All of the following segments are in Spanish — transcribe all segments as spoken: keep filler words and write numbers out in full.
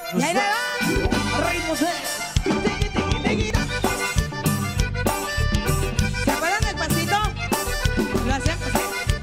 Y ahí le va. Ritmos de... ¿Se acuerdan del pasito? Lo hacemos así.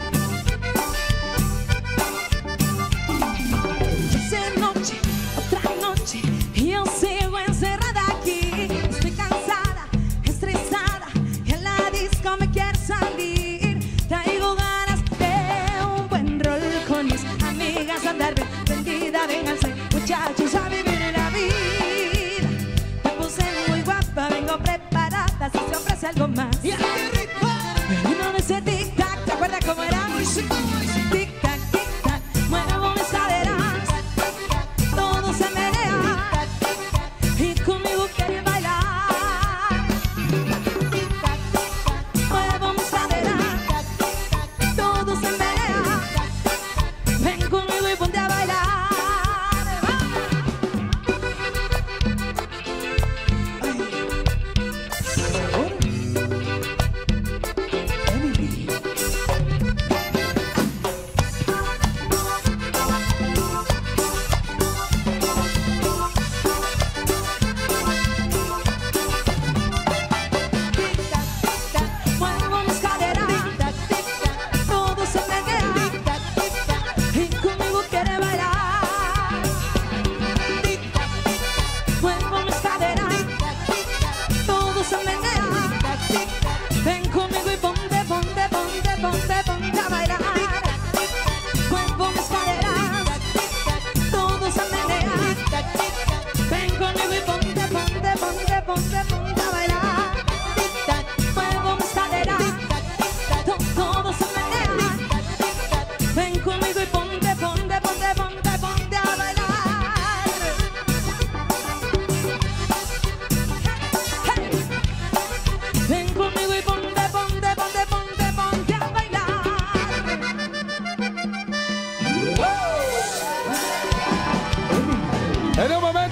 Es noche, otra noche, y yo sigo encerrada aquí. Estoy cansada, estresada, y en la disco me quiero salir. Traigo ganas de un buen rol con mis amigas, andar bien prendida, vénganse muchachos a vivir la vida. Me puse muy guapa, vengo preparada, si se ofrece algo más. Y este ritmo. Uno de ese tic-tac, ¿te acuerdas cómo era? Tic-tac, tic-tac, muevo mis caderas, todo se menea, y conmigo quiere bailar. Tic-tac, tic-tac, muevo mis caderas, todo se menea, ven conmigo y ponte a bailar. Ven conmigo y ponte, ponte, ponte, ponte, ponte a bailar. Muevo mis caderas, todo se menea. Ven conmigo y ponte, ponte, ponte, ponte, ponte a bailar. Muevo mis caderas, todo se menea. Ven conmigo y ponte, ponte, ponte, ponte, ponte a bailar. Ven conmigo y ponte, ponte, ponte, ponte, ponte a bailar. En un momento.